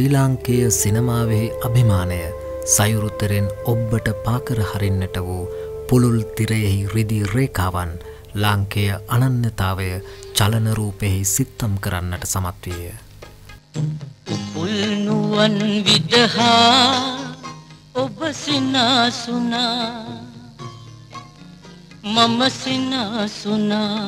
ශ්‍රී ලාංකේය සිනමාවෙහි අභිමානය සයුරුතරෙන් ඔබ්බට පාකර හරින්නට වූ පුළුල් තිරයෙහි රිදී රේඛාවන් ලාංකේය අනන්‍යතාවය චලන රූපෙහි සිත්තම් කරන්නට සමත් විය. උපුල්නුවන් විදහා ඔබ සිනාසුනා මම සිනාසුනා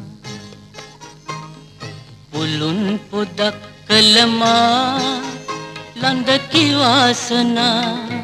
පුළුන් පොදක් කළමා ලඳ කිවාසනා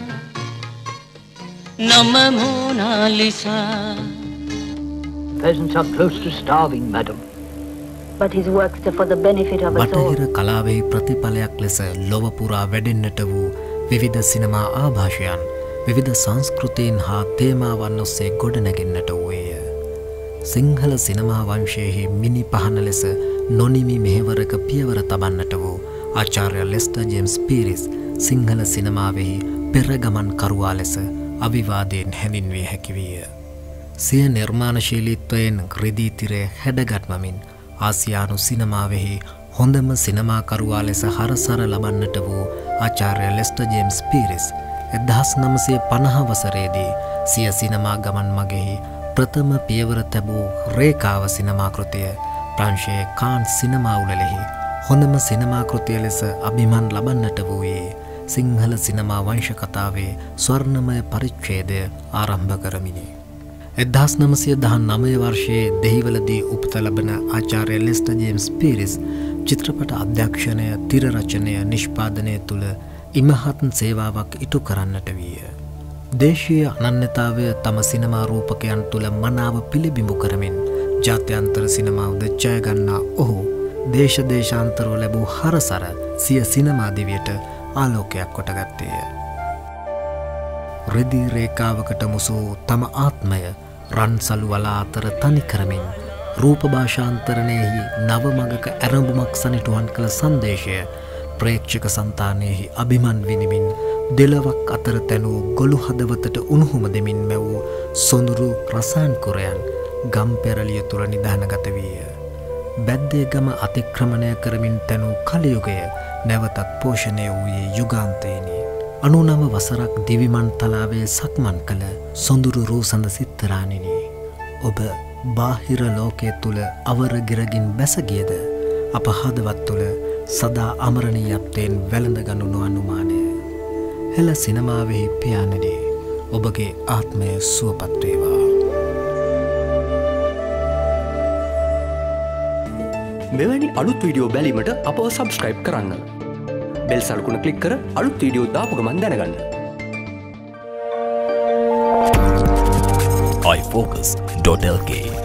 නම Mona Lisa. Peasants are close to starving, madam. But his works are for the benefit of us all. බටහිර කලාවේ ප්‍රතිඵලයක් ලෙස ලොව පුරා වැඩෙන්නට වූ විවිධ සිනමා ආභාෂයන් විවිධ සංස්කෘතීන් හා තේමාවන් ඔස්සේ ගොඩනැගෙන්නට වූයේය. සිංහල සිනමා වංශයෙහි මිනි පහන ලෙස නොනිමි මෙහෙවරක පියවර තබන්නට වූ ආචාර්ය ලෙස්ටර් ජේම්ස් පීරිස් සිංහල සිනමාවෙහි පෙරගමන් කරුවා ලෙස අවිවාදයෙන් හැඳින්විය හැකි විය. සිය නිර්මාණශීලීත්වයෙන් රිදී තිරය හැඩගත්වමින් ආසියානු සිනමාවෙහි හොඳම සිනමාකරුවා ලෙස හරසර ලබන්නට වූ ආචාර්ය ලෙස්ටර් ජේම්ස් පීරිස් 1950 වසරේදී සිය සිනමා ගමන් මගෙහි ප්‍රථම පියවර තැබූ රේඛාව සිනමා කෘතිය ප්‍රංශයේ කාන් සිනමා උළෙලෙහි හොඳම සිනමා කෘතිය ලෙස අභිමන් ලබන්නට වූයේ සිංහල සිනමා වංශ කතාවේ ස්වර්ණමය පරිච්ඡේදය ආරම්භ කරමිනි. 1919 වර්ෂයේ දෙහිවලදී උපත ලබන ආචාර්ය ලෙස්ටර් ජේම්ස් පීරිස් චිත්‍රපට අධ්‍යක්ෂණය, තිර රචනය, නිෂ්පාදනය තුළ ඉමහත් සේවාවක් ඉටු කරන්නට විය. දේශීය අනන්‍යතාවය තම සිනමා රූපකයන් තුළ මනාව පිළිබිඹු කරමින් ජාත්‍යන්තර සිනමාවද ජය ගන්නා ඔහු දේශ දේශාන්තරව ලැබූ හරසර සිය සිනමා දිවියට ආලෝකයක් කොටගත්තේය. රිදී රේඛාවකට මුසූ තම ආත්මය රන්සලු වලා අතර තනි කරමින් රූප භාෂාන්තරණයෙහි නව මඟක ඇරඹුමක් සනිටුවන් කළ සංදේශය ප්‍රේක්ෂක සන්තානයෙහි අභිමන් විනිමින් දෙලවක් අතර තැනූ ගොළු හදවතට උණුහුම දෙමින් මැවූ සොඳුරු රසායනිකයන් ගම් පෙරළිය තුළ නිධානගත විය. බැද්දේ ගම අතික්‍රමණය කරමින් තැනූ කලයුගය නැවතත් පෝෂණය වූයේ යුගාන්තයෙනි. 99 වසරක් දිවිමන් තලාවේ සක්මන් කළ සොඳුරු රූසඳ සිත්තරාණිනි. ඔබ බාහිර ලෝකයේ තුල අවරගිරගින් බැසගියද අප හදවත් තුල සදා අමරණීයත්වයෙන් වැළඳගනු නොඅනුමානය. හෙළ සිනමාවෙහි පියාණනි, ඔබගේ ආත්මය සුවපත් වේවා. මෙවැනි අලුත් වීඩියෝ බැලීමට අපව සබ්ස්ක්‍රයිබ් කරන්න. බෙල් සලකුණ ක්ලික් කර අලුත් වීඩියෝ දාපු ගමන් දැනගන්න. iFocus.lk